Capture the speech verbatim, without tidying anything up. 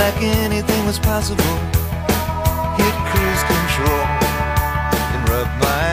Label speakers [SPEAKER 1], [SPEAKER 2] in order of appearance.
[SPEAKER 1] like anything was possible. Hit cruise control and rub my